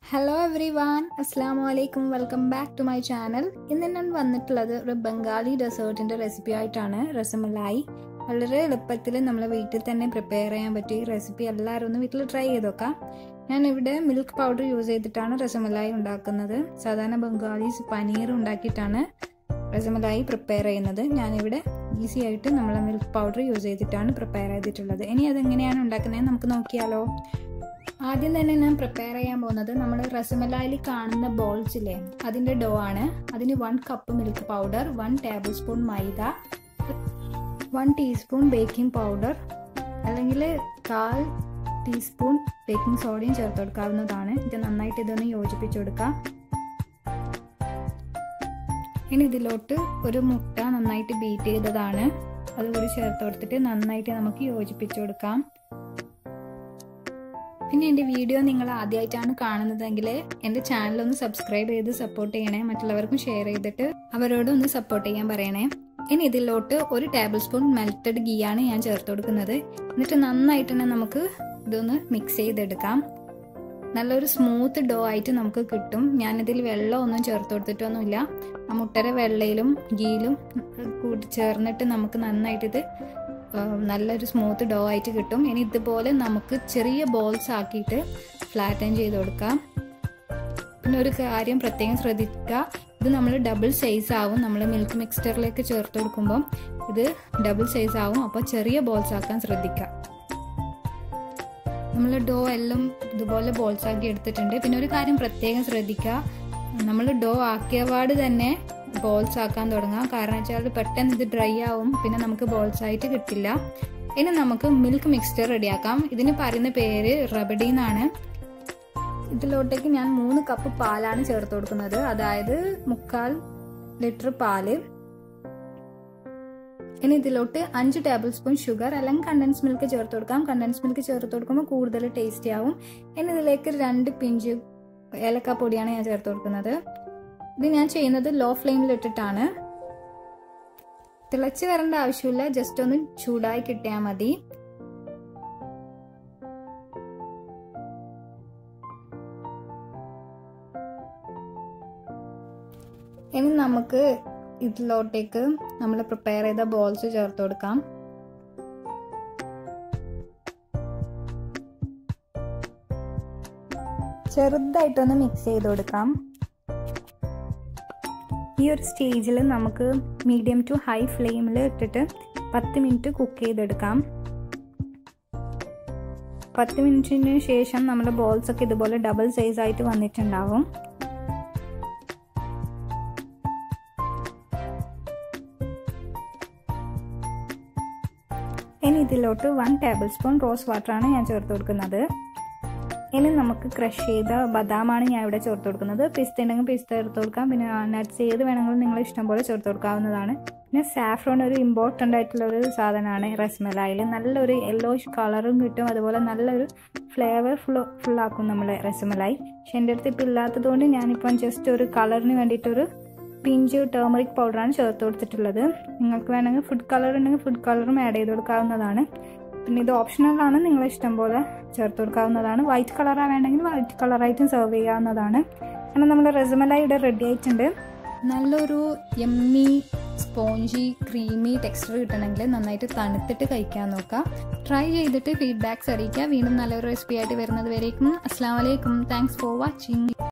Hello everyone, Assalamu alaikum, welcome back to my channel. ഇന്ന് ഞാൻ വന്നിട്ടുള്ളത് ഒരു ബംഗാളി ഡെസേർട്ടിന്റെ റെസിപ്പി ആയിട്ടാണ്. രസമലായി വളരെ എളുപ്പത്തിൽ നമ്മൾ വീട്ടിൽ തന്നെ പ്രിപ്പയർ ചെയ്യാൻ പറ്റിയ റെസിപ്പി എല്ലാവരും ഒന്ന് വീട്ടിൽ ട്രൈ ചെയ്ത് നോക്കാം. ഞാൻ ഇവിടെ മിൽക്ക് പൗഡർ യൂസ് ചെയ്തിട്ടാണ് രസമലായി ഉണ്ടാക്കുന്നത്. സാധാരണ ബംഗാളീസ് പനീർ ഉണ്ടാക്കിയിട്ടാണ് രസമലായി പ്രിപ്പയർ ചെയ്യുന്നത്. ഞാനിവിടെ ഈസി ആയിട്ട് നമ്മൾ മിൽക്ക് പൗഡർ യൂസ് ചെയ്തിട്ടാണ് പ്രിപ്പയർ ചെയ്തിട്ടുള്ളത്. ഇനി അതെങ്ങനെയാണ് ഉണ്ടാക്കുന്നത് നമുക്ക് നോക്കിയാലോ. ആദ്യം തന്നെ ഞാൻ പ്രിപ്പയർ ചെയ്യാൻ പോകുന്നത് നമ്മൾ രസമലായിൽ കാണുന്ന ബോൾസിലെ അതിൻ്റെ ഡോ ആണ്. അതിന് 1 cup milk powder, 1 tablespoon maida, 1 teaspoon baking powder അല്ലെങ്കിൽ 1/4 ടീസ്പൂൺ ബേക്കിംഗ് സോഡയും ചേർത്ത് കൊടുക്കാവുന്നതാണ്. ഇത് നന്നായിട്ട് ഇതൊന്ന് യോജിപ്പിച്ചു കൊടുക്കാം. ഇനി ഇതിലോട്ട് ഒരു മുട്ട നന്നായിട്ട് ബീറ്റ് ചെയ്തതാണ് അതുകൂടി ചേർത്ത് കൊടുത്തിട്ട് നന്നായിട്ട് നമുക്ക് യോജിപ്പിച്ചു കൊടുക്കാം. പിന്നെ എൻ്റെ വീഡിയോ നിങ്ങൾ ആദ്യമായിട്ടാണ് കാണുന്നതെങ്കിൽ എൻ്റെ ചാനലൊന്ന് സബ്സ്ക്രൈബ് ചെയ്ത് സപ്പോർട്ട് ചെയ്യണേ. മറ്റുള്ളവർക്കും ഷെയർ ചെയ്തിട്ട് അവരോട് ഒന്ന് സപ്പോർട്ട് ചെയ്യാൻ പറയണേ. ഇനി ഇതിലോട്ട് 1 ടേബിൾ സ്പൂൺ മെൽറ്റഡ് ഗീ ആണ് ഞാൻ ചേർത്ത് കൊടുക്കുന്നത്. എന്നിട്ട് നന്നായിട്ട് തന്നെ നമുക്ക് ഇതൊന്ന് മിക്സ് ചെയ്തെടുക്കാം. നല്ലൊരു സ്മൂത്ത് ഡോ ആയിട്ട് നമുക്ക് കിട്ടും. ഞാനിതിൽ വെള്ളമൊന്നും ചേർത്ത് കൊടുത്തിട്ടൊന്നുമില്ല. ആ മുട്ടയുടെ വെള്ളയിലും ഗീയിലും കൂടി ചേർന്നിട്ട് നമുക്ക് നന്നായിട്ടിത് നല്ലൊരു സ്മൂത്ത് ഡോ ആയിട്ട് കിട്ടും. ഇനി ഇതുപോലെ നമുക്ക് ചെറിയ ബോൾസ് ആക്കിയിട്ട് ഫ്ലാറ്റൻ ചെയ്ത് കൊടുക്കാം. പിന്നെ ഒരു കാര്യം പ്രത്യേകം ശ്രദ്ധിക്കുക, ഇത് നമ്മൾ ഡബിൾ സൈസ് ആവും. നമ്മൾ മിൽക്ക് മിക്സ്ചറിലേക്ക് ചേർത്ത് കൊടുക്കുമ്പോൾ ഇത് ഡബിൾ സൈസ് ആവും. അപ്പോൾ ചെറിയ ബോൾസ് ആക്കാൻ ശ്രദ്ധിക്കുക. നമ്മൾ ഡോ എല്ലാം ഇതുപോലെ ബോൾസ് ആക്കി എടുത്തിട്ടുണ്ട്. പിന്നെ ഒരു കാര്യം പ്രത്യേകം ശ്രദ്ധിക്കുക, നമ്മൾ ഡോ ആക്കിയപാട് തന്നെ ബോൾസ് ആക്കാൻ തുടങ്ങാം. കാരണം വെച്ചാൽ പെട്ടെന്ന് ഇത് ഡ്രൈ ആവും, പിന്നെ നമുക്ക് ബോൾസ് ആയിട്ട് കിട്ടില്ല. ഇനി നമുക്ക് മിൽക്ക് മിക്സ്ചർ റെഡിയാക്കാം. ഇതിന് പറയുന്ന പേര് റബഡി എന്നാണ്. ഇതിലോട്ടേക്ക് ഞാൻ 3 കപ്പ് പാലാണ് ചേർത്ത് കൊടുക്കുന്നത്. അതായത് 3/4 ലിറ്റർ പാല്. ഇനി ഇതിലോട്ട് 5 ടേബിൾ സ്പൂൺ ഷുഗർ അല്ലെങ്കിൽ കണ്ടൻസ് മിൽക്ക് ചേർത്ത് കൊടുക്കാം. കണ്ടൻസ് മിൽക്ക് ചേർത്ത് കൊടുക്കുമ്പോൾ കൂടുതൽ ടേസ്റ്റി ആവും. ഇനി ഇതിലേക്ക് 2 പിഞ്ച് ഏലക്കാപ്പൊടിയാണ് ഞാൻ ചേർത്ത് കൊടുക്കുന്നത്. ഇത് ഞാൻ ചെയ്യുന്നത് ലോ ഫ്ലെയിമിൽ ഇട്ടിട്ടാണ്. തിളച്ച് വരേണ്ട ആവശ്യമില്ല, ജസ്റ്റ് ഒന്ന് ചൂടായി കിട്ടിയാൽ മതി. ഇനി നമുക്ക് ഇതിലോട്ടേക്ക് നമ്മൾ പ്രിപ്പയർ ചെയ്ത ബോൾസ് ചേർത്ത് കൊടുക്കാം. ചെറുതായിട്ടൊന്ന് മിക്സ് ചെയ്ത് കൊടുക്കാം. ഈ ഒരു സ്റ്റേജിൽ നമുക്ക് മീഡിയം ടു ഹൈ ഫ്ലെയിമിൽ ഇട്ടിട്ട് 10 മിനിറ്റ് കുക്ക് ചെയ്തെടുക്കാം. 10 മിനിറ്റിന് ശേഷം നമ്മുടെ ബോൾസ് ഒക്കെ ഇതുപോലെ ഡബിൾ സൈസ് ആയിട്ട് വന്നിട്ടുണ്ടാവും. ഇനി ഇതിലോട്ട് 1 ടേബിൾ സ്പൂൺ റോസ് വാട്ടറാണ് ഞാൻ ചേർത്ത് കൊടുക്കുന്നത്. ഇനി നമുക്ക് ക്രഷ് ചെയ്ത ബദാമാണ് ഞാൻ ഇവിടെ ചേർത്ത് കൊടുക്കുന്നത്. പിസ്ത ഉണ്ടെങ്കിൽ പിസ്ത ചേർത്ത് കൊടുക്കാം. പിന്നെ നട്ട്സ് ഏത് വേണമെങ്കിലും നിങ്ങൾ ഇഷ്ടം പോലെ ചേർത്ത് കൊടുക്കാവുന്നതാണ്. പിന്നെ സാഫ്രോൺ ഒരു ഇമ്പോർട്ടൻ്റ് ആയിട്ടുള്ള ഒരു സാധനമാണ് രസമലായിൽ. നല്ലൊരു യെല്ലോയിഷ് കളറും കിട്ടും, അതുപോലെ നല്ലൊരു ഫ്ലേവർ ഫുള്ളാക്കും നമ്മളെ രസമലായി. പക്ഷെ എൻ്റെ അടുത്ത് ഇപ്പം ഇല്ലാത്തതുകൊണ്ട് ഞാനിപ്പം ജസ്റ്റ് ഒരു കളറിന് വേണ്ടിയിട്ടൊരു പിഞ്ച് ടർമറിക് പൗഡറാണ് ചേർത്ത് കൊടുത്തിട്ടുള്ളത്. നിങ്ങൾക്ക് വേണമെങ്കിൽ ഫുഡ് കളർ ഉണ്ടെങ്കിൽ ഫുഡ് കളറും ആഡ് ചെയ്ത് കൊടുക്കാവുന്നതാണ്. പിന്നെ ഇത് ഓപ്ഷണലാണ്, നിങ്ങൾ ഇഷ്ടം പോലെ ചേർത്ത് കൊടുക്കാവുന്നതാണ്. വൈറ്റ് കളറാണ് വേണമെങ്കിൽ വൈറ്റ് കളറായിട്ടും സെർവ് ചെയ്യാവുന്നതാണ്. അങ്ങനെ നമ്മുടെ രസമലായി ഇവിടെ റെഡി ആയിട്ടുണ്ട്. നല്ലൊരു യമ്മി സ്പോഞ്ചി ക്രീമി ടെക്സ്ചർ കിട്ടണമെങ്കിൽ നന്നായിട്ട് തണുത്തിട്ട് കഴിക്കാൻ നോക്കാം. ട്രൈ ചെയ്തിട്ട് ഫീഡ്ബാക്ക്സ് അറിയിക്കുക. വീണ്ടും നല്ലൊരു റെസിപ്പി ആയിട്ട് വരുന്നത് വരേക്കും. അസ്സലാമു അലൈക്കും. Thanks for watching.